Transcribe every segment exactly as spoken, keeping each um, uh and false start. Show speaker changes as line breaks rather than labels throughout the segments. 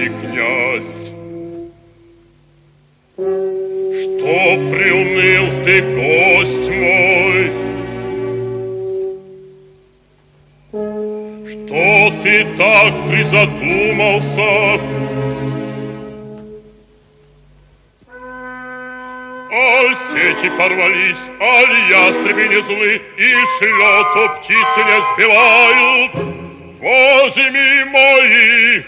бедный князь. Что приуныл ты, гость мой? Что ты так призадумался? Аль сети порвались, аль ястребы не злы, и с лету птицы не сбивают. Возьми моих,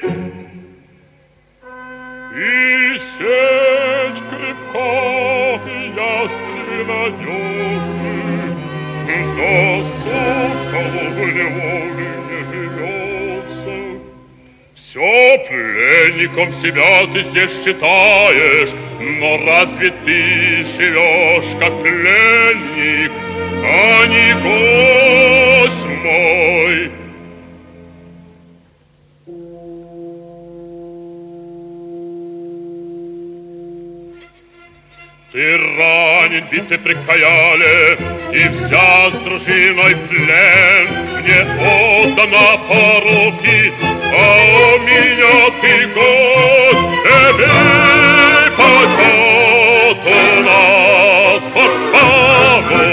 и сеть крепка, и ястребы надежны, да соколу в неволе не живется. Все пленником себя ты здесь считаешь, но разве ты живешь как пленник, а не гость мой? Ты ранен, битый при Каяле, и взят с дружиной плен. Мне отдана поруки, а у меня ты гость. Тебе почет у нас под пану,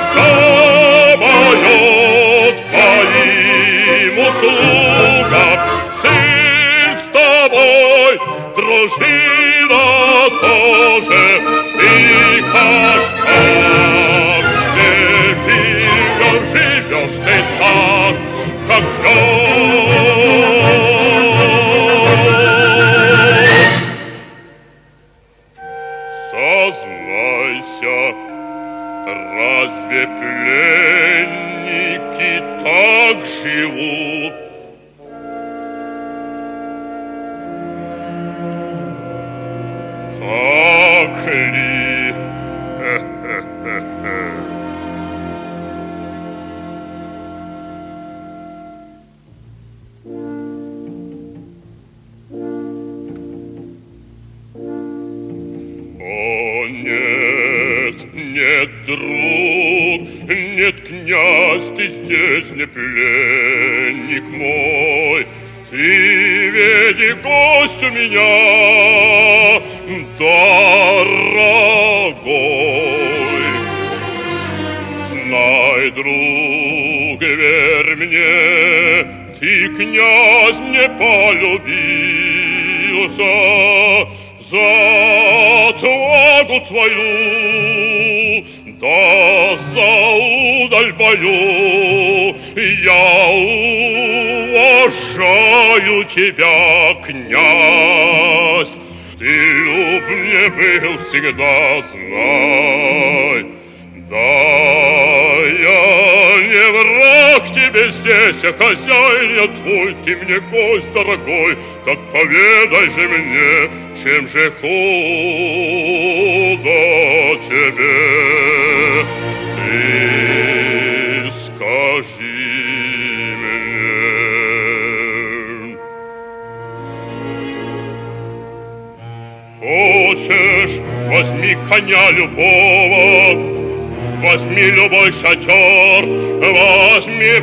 замоет твоим услугам. Сын с тобой, дружина тоже. Ты как там, где живешь, ты так, как я. Сознайся, разве пленники так живут? Так ли? О, нет, нет, друг, нет, князь, ты здесь не пленник мой. Ты ведь и гость у меня, дорогой. Знай, друг, верь мне, ты, князь, не полюбился. За отвагу твою, да за удаль бою я уважаю тебя, князь. Ты люб мне был всегда, знай. Да, я не враг тебе здесь, а хозяин я твой. Ты мне гость дорогой, так поведай же мне, чем же худо тебе. Ты скажи мне. Хочешь, возьми коня любого, возьми любой шатер, возьми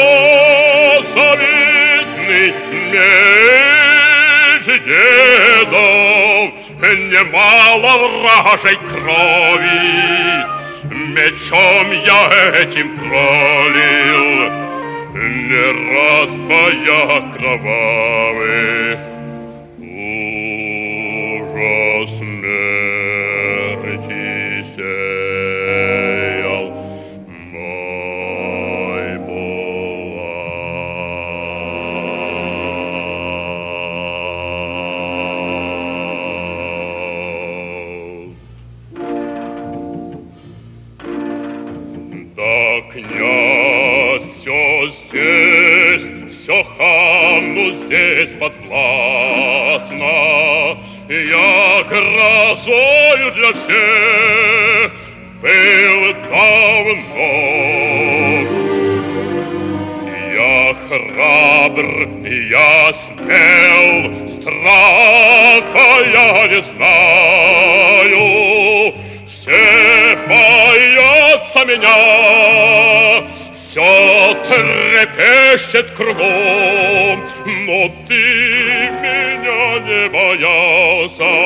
полозавидный меч дедов. Немало вражей крови мечом я этим пролил, не раз боях кровавых. Ужас смерти сеял мой булат. Да, князь, все здесь, все хану здесь подвластно. Я грозою для всех был давно. Я храбр, я смел, страха я не знаю. Все боятся меня, все трепещет кругом, но ты меня не глаза.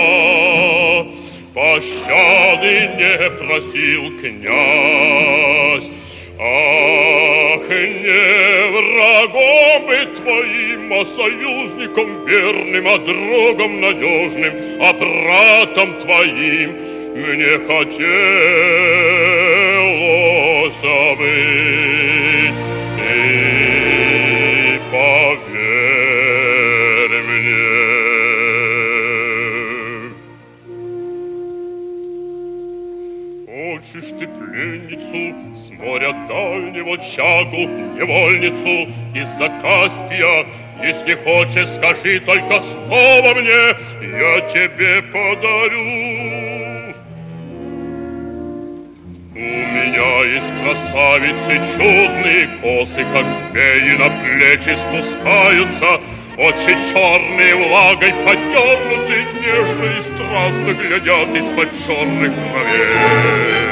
Пощады не просил князь, ах, не врагом бы твоим, а союзником верным, а другом надежным, а братом твоим мне хотелось быть. И поверь мне. Хочешь ты пленницу с моря дальнего чагу, невольницу из-за Каспия? Если хочешь, скажи только снова мне, я тебе подарю. У меня есть красавицы чудные, косы, как змеи, на плечи спускаются, очи черные влагой подернуты, нежно и страстно глядят из-под черных бровей.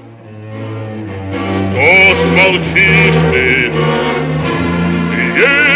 Что ж молчишь ты? Ты